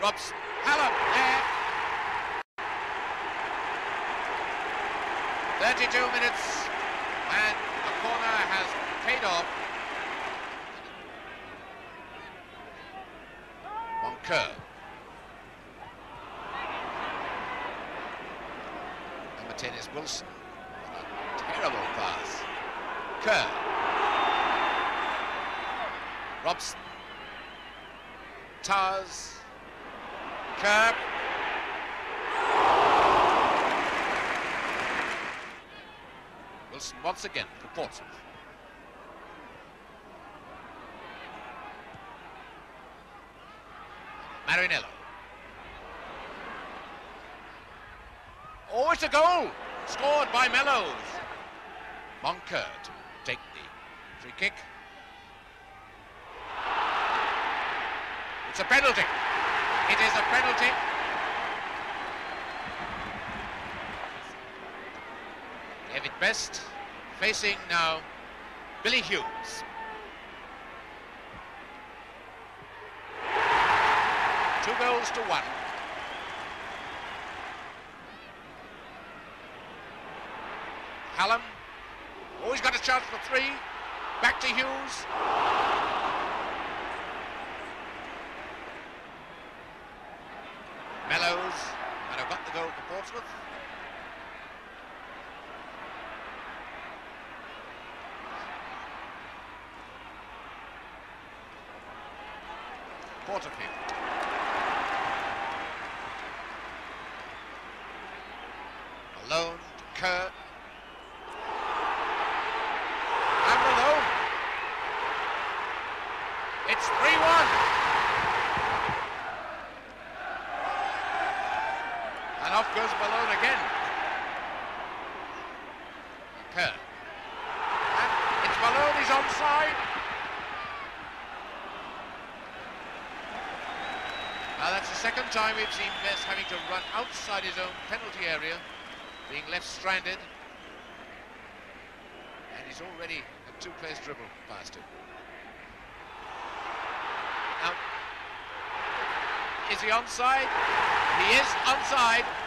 Robson, Hallam, there. 32 minutes, and the corner has paid off. Moncur. Number 10 is Wilson. What a terrible pass. Kerr. Robson. Tars. Kerr. Wilson once again for Portsmouth. Marinello. Oh, it's a goal! Scored by Mellows. Moncur to take the free kick. It's a penalty. It is a penalty. David Best facing now Billy Hughes. 2-1. Hallam. Oh, he's got a chance for 3. Back to Hughes. Mellows. And have got the goal for Portsmouth. Porterfield. Alone to Kerr. And Malone. It's 3-1. And off goes Malone again. Kerr. And it's Malone, he's onside. Now that's the second time we've seen Best having to run outside his own penalty area, being left stranded. And he's already a 2-place dribble past him. Now, is he onside? He is onside.